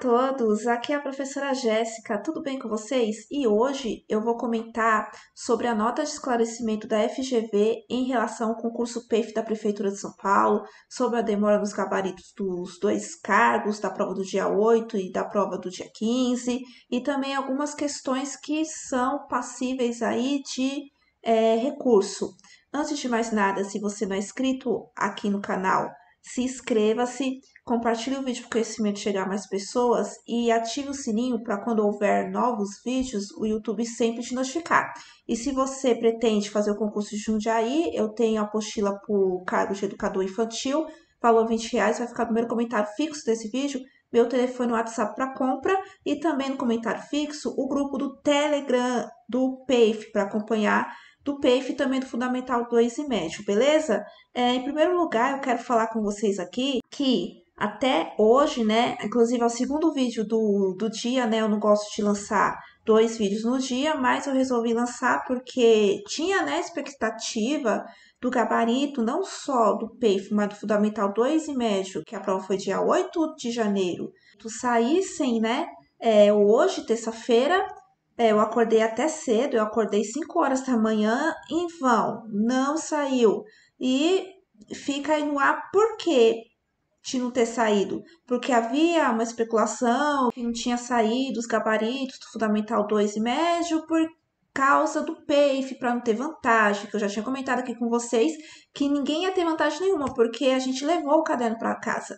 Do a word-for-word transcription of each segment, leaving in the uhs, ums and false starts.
todos, aqui é a professora Jéssica, tudo bem com vocês? E hoje eu vou comentar sobre a nota de esclarecimento da F G V em relação ao concurso P E F da Prefeitura de São Paulo, sobre a demora nos gabaritos dos dois cargos, da prova do dia oito e da prova do dia quinze, e também algumas questões que são passíveis aí de eh, recurso. Antes de mais nada, se você não é inscrito aqui no canal, se inscreva-se, compartilhe o vídeo para o conhecimento chegar a mais pessoas e ative o sininho para quando houver novos vídeos, o YouTube sempre te notificar. E se você pretende fazer o concurso de Jundiaí, eu tenho a apostila por cargo de educador infantil, valor vinte reais, vai ficar no primeiro comentário fixo desse vídeo, meu telefone no WhatsApp para compra e também no comentário fixo o grupo do Telegram do P E F para acompanhar do P E F e também do Fundamental dois e médio, beleza? É, em primeiro lugar, eu quero falar com vocês aqui que até hoje, né, inclusive é o segundo vídeo do, do dia, né, eu não gosto de lançar dois vídeos no dia, mas eu resolvi lançar porque tinha, né, expectativa do gabarito, não só do P E F, mas do Fundamental dois e médio, que a prova foi dia oito de janeiro, tu saíssem, né, é, hoje, terça-feira, é, eu acordei até cedo, eu acordei cinco horas da manhã, em vão, não saiu. E fica aí no ar por quê de não ter saído? Porque havia uma especulação que não tinha saído os gabaritos do Fundamental dois e médio por causa do P E F, para não ter vantagem, que eu já tinha comentado aqui com vocês, que ninguém ia ter vantagem nenhuma, porque a gente levou o caderno para casa.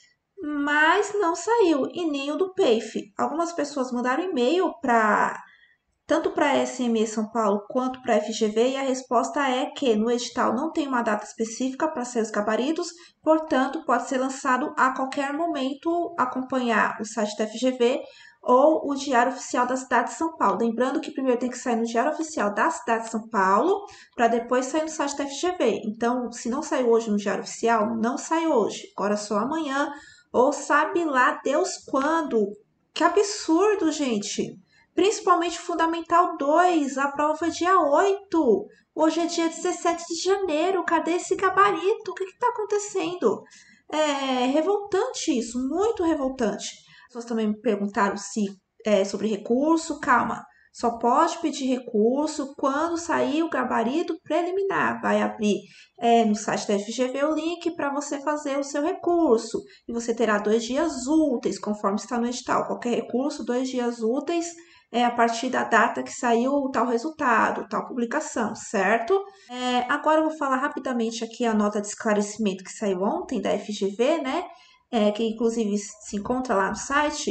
Mas não saiu, e nem o do P E F. Algumas pessoas mandaram e-mail para tanto para a S M E São Paulo quanto para a F G V, e a resposta é que no edital não tem uma data específica para ser os gabaritos, portanto, pode ser lançado a qualquer momento, acompanhar o site da F G V ou o Diário Oficial da cidade de São Paulo. Lembrando que primeiro tem que sair no Diário Oficial da cidade de São Paulo, para depois sair no site da F G V. Então, se não saiu hoje no Diário Oficial, não sai hoje, agora só amanhã, ou sabe lá Deus quando. Que absurdo, gente! Principalmente Fundamental dois, a prova foi dia oito. Hoje é dia dezessete de janeiro. Cadê esse gabarito? O que está acontecendo? É revoltante isso, muito revoltante. As pessoas também me perguntaram se é sobre recurso. Calma, só pode pedir recurso quando sair o gabarito preliminar. Vai abrir é, no site da F G V o link para você fazer o seu recurso. E você terá dois dias úteis, conforme está no edital. Qualquer recurso, dois dias úteis é a partir da data que saiu tal resultado, tal publicação, certo? É, agora eu vou falar rapidamente aqui a nota de esclarecimento que saiu ontem da F G V, né? É, que inclusive se encontra lá no site,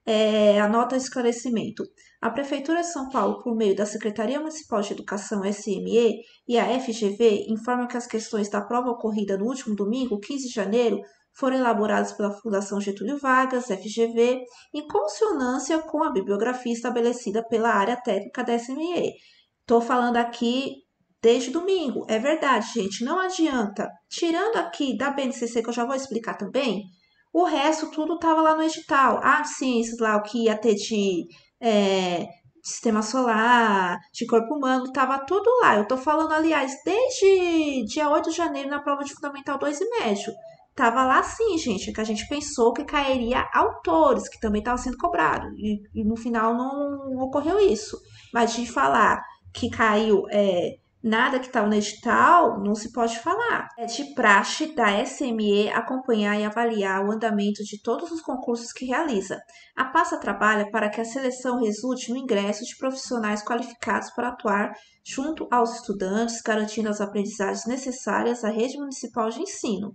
é, a nota de esclarecimento. A Prefeitura de São Paulo, por meio da Secretaria Municipal de Educação S M E e a F G V, informam que as questões da prova ocorrida no último domingo, quinze de janeiro, foram elaboradas pela Fundação Getúlio Vargas, F G V, em consonância com a bibliografia estabelecida pela área técnica da S M E. Estou falando aqui desde domingo, é verdade, gente, não adianta. Tirando aqui da B N C C, que eu já vou explicar também, o resto tudo estava lá no edital. Ah, de ciências lá, o que ia ter de é, sistema solar, de corpo humano, estava tudo lá. Eu estou falando, aliás, desde dia oito de janeiro na prova de Fundamental dois e médio. Tava lá sim, gente, que a gente pensou que cairia autores, que também estava sendo cobrado, e, e no final não ocorreu isso. Mas de falar que caiu é, nada que estava no edital, não se pode falar. É de praxe da S M E acompanhar e avaliar o andamento de todos os concursos que realiza. A pasta trabalha para que a seleção resulte no ingresso de profissionais qualificados para atuar junto aos estudantes, garantindo as aprendizagens necessárias à rede municipal de ensino.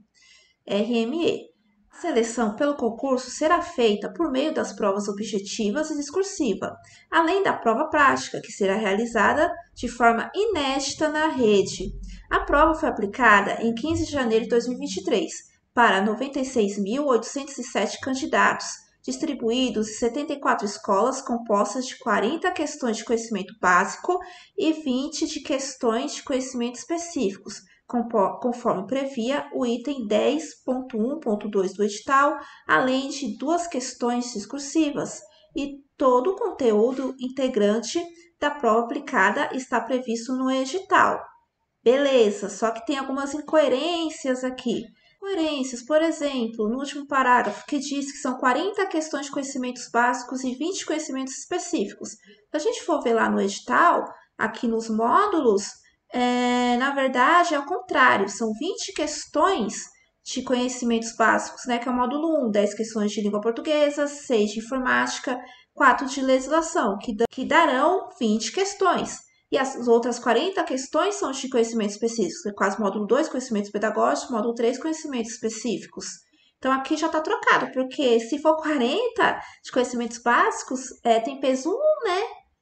R M E. A seleção pelo concurso será feita por meio das provas objetivas e discursiva, além da prova prática, que será realizada de forma inédita na rede. A prova foi aplicada em quinze de janeiro de dois mil e vinte e três para noventa e seis mil oitocentos e sete candidatos, distribuídos em setenta e quatro escolas compostas de quarenta questões de conhecimento básico e vinte de questões de conhecimento específicos, conforme previa o item dez ponto um ponto dois do edital, além de duas questões discursivas, e todo o conteúdo integrante da prova aplicada está previsto no edital. Beleza, só que tem algumas incoerências aqui. incoerências. Por exemplo, no último parágrafo, que diz que são quarenta questões de conhecimentos básicos e vinte conhecimentos específicos. Se a gente for ver lá no edital, aqui nos módulos, é, na verdade é o contrário, são vinte questões de conhecimentos básicos, né, que é o módulo um, dez questões de língua portuguesa, seis de informática, quatro de legislação, que, que darão vinte questões. E as outras quarenta questões são de conhecimentos específicos, no caso, módulo dois, conhecimentos pedagógicos, módulo três, conhecimentos específicos. Então, aqui já está trocado, porque se for quarenta de conhecimentos básicos, é, tem peso um, né?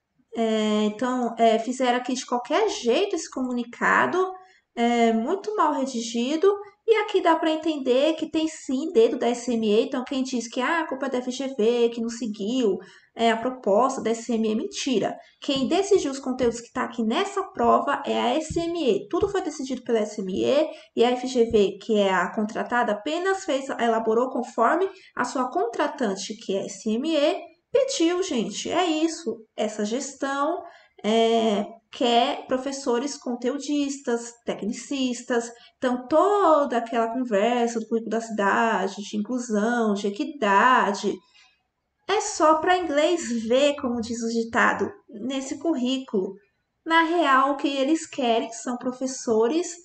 É, então, é, fizeram aqui de qualquer jeito esse comunicado, é, muito mal redigido, e aqui dá para entender que tem sim dedo da S M E. Então, quem diz que ah, a culpa é da F G V, que não seguiu é, a proposta da S M E, mentira. Quem decidiu os conteúdos que está aqui nessa prova é a S M E. Tudo foi decidido pela S M E e a F G V, que é a contratada, apenas fez, elaborou conforme a sua contratante, que é a S M E, pediu, gente. É isso. Essa gestão é, quer professores conteudistas, tecnicistas. Então, toda aquela conversa do currículo da cidade, de inclusão, de equidade, é só para inglês ver, como diz o ditado, nesse currículo. Na real, o que eles querem são professores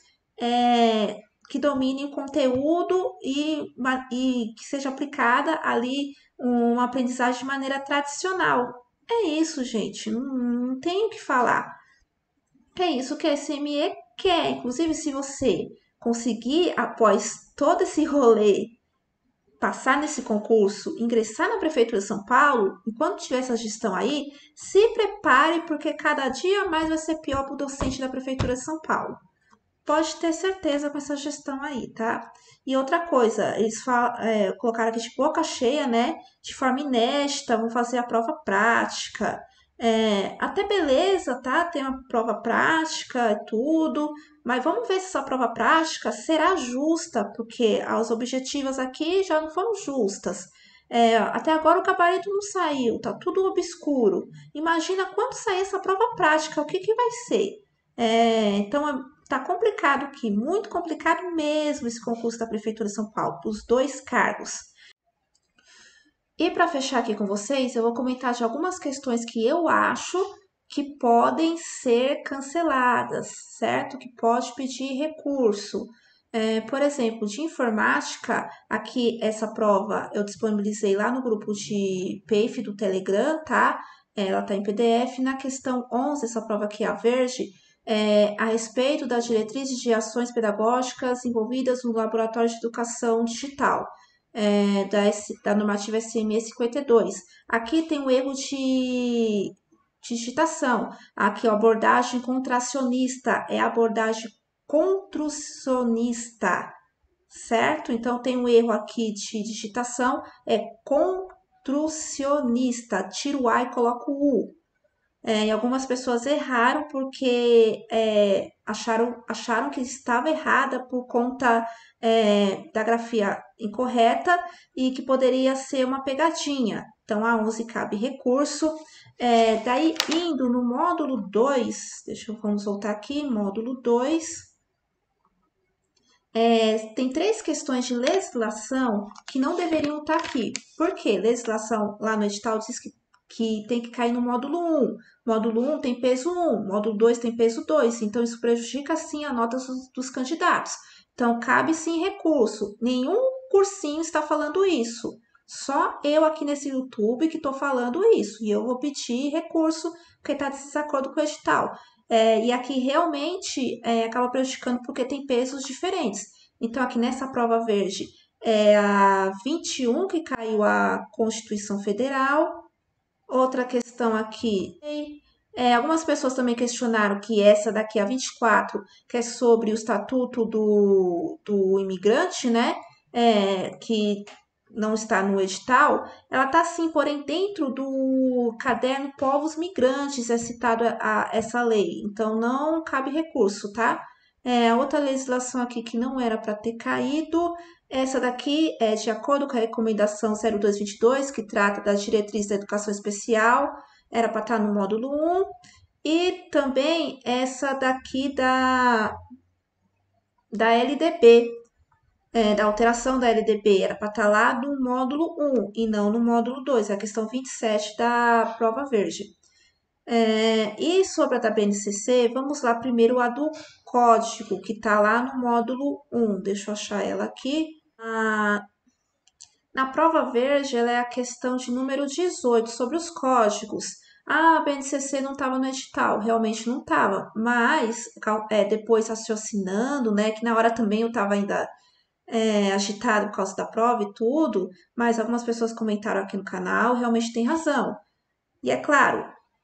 é, que dominem o conteúdo e, e que seja aplicada ali uma aprendizagem de maneira tradicional. É isso, gente. Não, não tenho o que falar. É isso que a S M E quer. Inclusive, se você conseguir, após todo esse rolê, passar nesse concurso, ingressar na Prefeitura de São Paulo, enquanto tiver essa gestão aí, se prepare, porque cada dia mais vai ser pior para o docente da Prefeitura de São Paulo. Pode ter certeza com essa gestão aí, tá? E outra coisa, eles falam, é, colocaram aqui de boca cheia, né? De forma inédita, vão fazer a prova prática. É, até beleza, tá? Tem uma prova prática e tudo, mas vamos ver se essa prova prática será justa, porque as objetivas aqui já não foram justas. É, até agora o gabarito não saiu, tá tudo obscuro. Imagina quando sair essa prova prática, o que que vai ser? É, então, tá complicado aqui, muito complicado mesmo esse concurso da Prefeitura de São Paulo, os dois cargos. E para fechar aqui com vocês, eu vou comentar de algumas questões que eu acho que podem ser canceladas, certo? Que pode pedir recurso. É, por exemplo, de informática, aqui essa prova eu disponibilizei lá no grupo de P E I F do Telegram, tá? Ela tá em P D F. Na questão onze, essa prova aqui, a verde, é, a respeito das diretrizes de ações pedagógicas envolvidas no Laboratório de Educação Digital é, da, S- da normativa S M E cinquenta e dois. Aqui tem o erro de, de digitação. Aqui, a abordagem contracionista é a abordagem construcionista, certo? Então, tem um erro aqui de digitação, é construcionista. Tiro o A e coloco o U. É, e algumas pessoas erraram porque é, acharam, acharam que estava errada por conta é, da grafia incorreta e que poderia ser uma pegadinha. Então, a onze cabe recurso. É, daí, indo no módulo dois, deixa eu vamos voltar aqui, módulo dois. É, tem três questões de legislação que não deveriam estar aqui. Por quê? Legislação lá no edital diz que, que tem que cair no módulo um. Módulo um tem peso um, módulo dois tem peso dois. Então, isso prejudica sim a nota dos, dos candidatos. Então, cabe sim recurso. Nenhum cursinho está falando isso. Só eu aqui nesse YouTube que estou falando isso. E eu vou pedir recurso porque está de desacordo com o edital. É, e aqui realmente é, acaba prejudicando porque tem pesos diferentes. Então, aqui nessa prova verde, é a vinte e um que caiu a Constituição Federal. Outra questão aqui, é, algumas pessoas também questionaram que essa daqui, a vinte e quatro, que é sobre o Estatuto do, do Imigrante, né? É, que não está no edital, ela está sim, porém dentro do caderno Povos Migrantes é citado a, a- essa lei, então não cabe recurso, tá? É, outra legislação aqui que não era para ter caído, essa daqui é de acordo com a recomendação zero dois vinte e dois, que trata das diretrizes da educação especial, era para estar no módulo um, e também essa daqui da, da L D B, é, da alteração da L D B era para estar lá no módulo um e não no módulo dois, é a questão vinte e sete da prova verde. É, e sobre a da B N C C, vamos lá primeiro a do código, que está lá no módulo um. Deixa eu achar ela aqui. Ah, na prova verde, ela é a questão de número dezoito, sobre os códigos. Ah, a B N C C não estava no edital, realmente não estava, mas é, depois raciocinando, né, que na hora também eu estava ainda é, agitado por causa da prova e tudo, mas algumas pessoas comentaram aqui no canal, realmente tem razão. E é claro,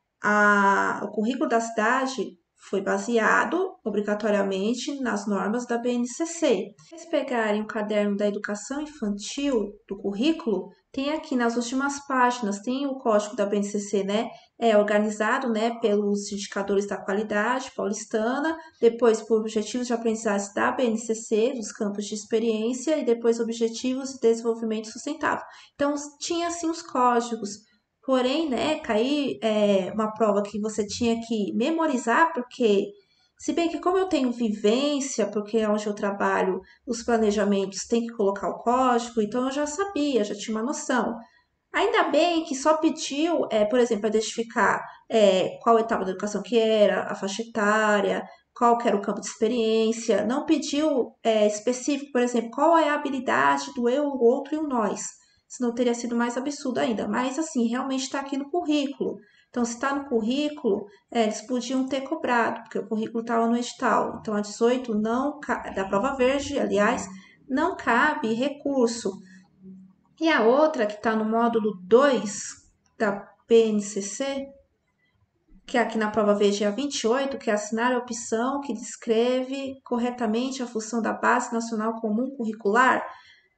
a- o currículo da cidade foi baseado obrigatoriamente nas normas da B N C C. Se vocês pegarem o caderno da educação infantil do currículo, tem aqui nas últimas páginas, tem o código da B N C C, né? É organizado, né, pelos indicadores da qualidade paulistana, depois por objetivos de aprendizagem da B N C C, dos campos de experiência, e depois objetivos de desenvolvimento sustentável. Então, tinha assim os códigos. Porém, né, cair é uma prova que você tinha que memorizar, porque, se bem que como eu tenho vivência, porque é onde eu trabalho, os planejamentos tem que colocar o código, então eu já sabia, já tinha uma noção. Ainda bem que só pediu, é, por exemplo, identificar é, qual etapa da educação que era, a faixa etária, qual que era o campo de experiência, não pediu é, específico, por exemplo, qual é a habilidade do eu, o outro e o nós. Senão teria sido mais absurdo ainda. Mas, assim, realmente está aqui no currículo. Então, se está no currículo, é, eles podiam ter cobrado, porque o currículo estava no edital. Então, a dezoito não, da prova verde, aliás, não cabe recurso. E a outra, que está no módulo dois da P N C C, que é aqui na prova verde é a vinte e oito, que é assinar a opção que descreve corretamente a função da Base Nacional Comum Curricular.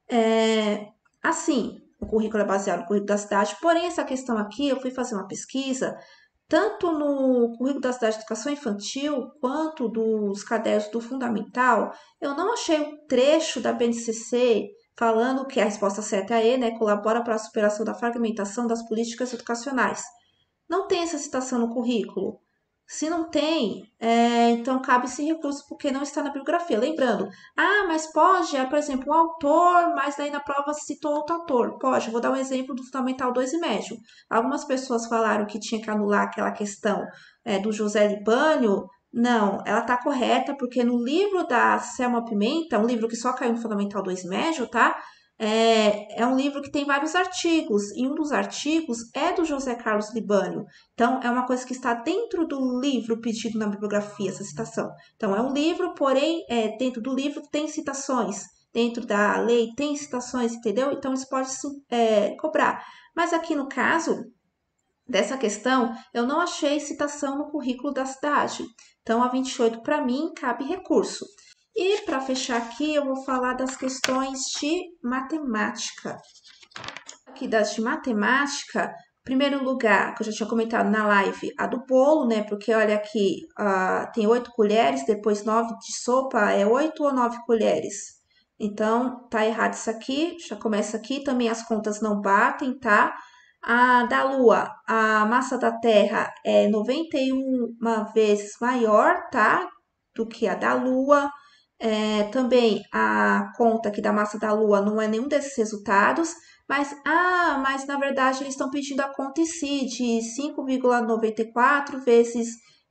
É, assim, o currículo é baseado no currículo da cidade, porém, essa questão aqui, eu fui fazer uma pesquisa, tanto no currículo da cidade de educação infantil, quanto dos cadernos do fundamental, eu não achei o trecho da B N C C falando que a resposta certa é E, né, colabora para a superação da fragmentação das políticas educacionais. Não tem essa citação no currículo. Se não tem, é, então cabe esse recurso porque não está na bibliografia. Lembrando, ah, mas pode, é, por exemplo, um autor, mas daí na prova citou outro autor. Pode, vou dar um exemplo do Fundamental dois e médio. Algumas pessoas falaram que tinha que anular aquela questão é, do José Libânio. Não, ela está correta, porque no livro da Selma Pimenta, um livro que só caiu no Fundamental dois e médio, tá? É, é um livro que tem vários artigos, e um dos artigos é do José Carlos Libânio. Então, é uma coisa que está dentro do livro pedido na bibliografia, essa citação. Então, é um livro, porém, é, dentro do livro tem citações. Dentro da lei tem citações, entendeu? Então, eles podem é, cobrar. Mas aqui no caso dessa questão, eu não achei citação no currículo da cidade. Então, a vinte e oito, para mim, cabe recurso. E para fechar aqui, eu vou falar das questões de matemática. Aqui das de matemática, primeiro lugar, que eu já tinha comentado na live, a do bolo, né? Porque olha aqui, uh, tem oito colheres, depois nove de sopa, é oito ou nove colheres? Então, tá errado isso aqui, já começa aqui, também as contas não batem, tá? A da Lua, a massa da Terra é noventa e uma vezes maior, tá? Do que a da Lua. É, também a conta aqui da massa da Lua não é nenhum desses resultados, mas, ah, mas na verdade eles estão pedindo a conta em si de cinco vírgula noventa e quatro vezes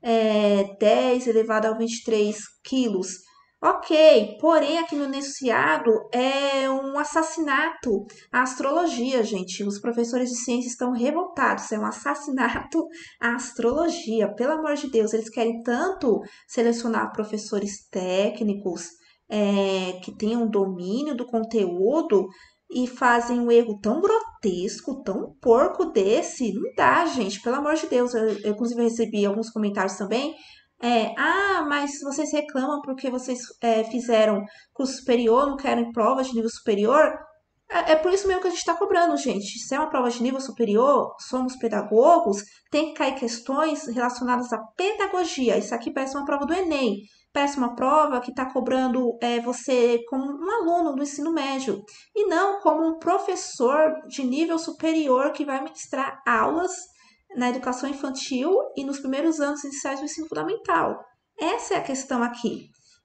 é, dez elevado ao vinte e três quilos. Ok, porém aqui no enunciado é um assassinato à astrologia, gente. Os professores de ciência estão revoltados. É um assassinato à astrologia. Pelo amor de Deus, eles querem tanto selecionar professores técnicos é, que tenham domínio do conteúdo e fazem um erro tão grotesco, tão porco desse. Não dá, gente. Pelo amor de Deus. Eu, eu inclusive, recebi alguns comentários também. É, ah, mas vocês reclamam porque vocês é, fizeram curso superior, não querem provas de nível superior? É, é por isso mesmo que a gente está cobrando, gente. Se é uma prova de nível superior, somos pedagogos, tem que cair questões relacionadas à pedagogia. Isso aqui parece uma prova do Enem. Parece uma prova que está cobrando é, você como um aluno do ensino médio. E não como um professor de nível superior que vai ministrar aulas na educação infantil e nos primeiros anos iniciais do ensino fundamental. Essa é a questão aqui.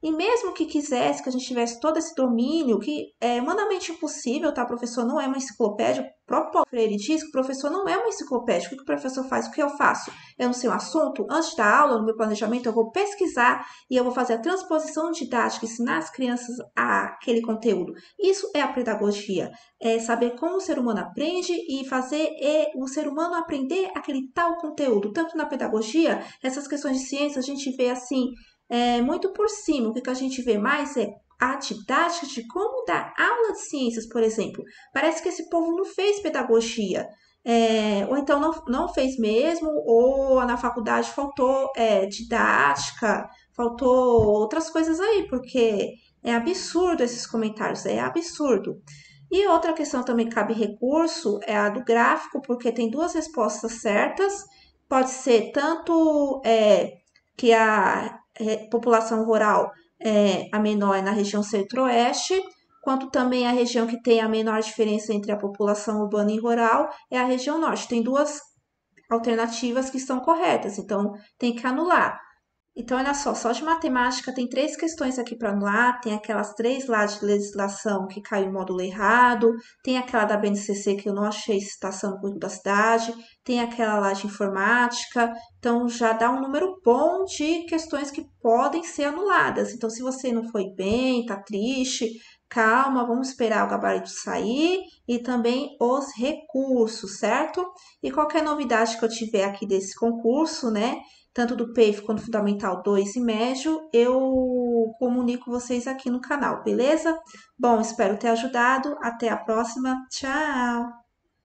E mesmo que quisesse que a gente tivesse todo esse domínio, que é humanamente impossível, tá? O professor não é uma enciclopédia. O próprio Paulo Freire diz que o professor não é uma enciclopédia. O que o professor faz? O que eu faço? Eu não sei um assunto, antes da aula, no meu planejamento, eu vou pesquisar e eu vou fazer a transposição didática, ensinar as crianças aquele conteúdo. Isso é a pedagogia. É saber como o ser humano aprende e fazer o ser humano aprender aquele tal conteúdo. Tanto na pedagogia, essas questões de ciência, a gente vê assim, é, muito por cima. O que a gente vê mais é a didática de como dar aula de ciências, por exemplo. Parece que esse povo não fez pedagogia. É, ou então não, não fez mesmo, ou na faculdade faltou é, didática, faltou outras coisas aí, porque é absurdo esses comentários, é absurdo. E outra questão também que cabe recurso é a do gráfico, porque tem duas respostas certas. Pode ser tanto é, que a é, população rural é a menor é na região centro-oeste, quanto também a região que tem a menor diferença entre a população urbana e rural é a região norte. Tem duas alternativas que estão corretas, então tem que anular. Então, olha só, só de matemática tem três questões aqui para anular, tem aquelas três lá de legislação que caiu em módulo errado, tem aquela da B N C C que eu não achei citação no currículo da cidade, tem aquela lá de informática, então já dá um número bom de questões que podem ser anuladas. Então, se você não foi bem, tá triste, calma, vamos esperar o gabarito sair e também os recursos, certo? E qualquer novidade que eu tiver aqui desse concurso, né? Tanto do P E F quanto Fundamental dois e Médio, eu comunico vocês aqui no canal, beleza? Bom, espero ter ajudado. Até a próxima. Tchau!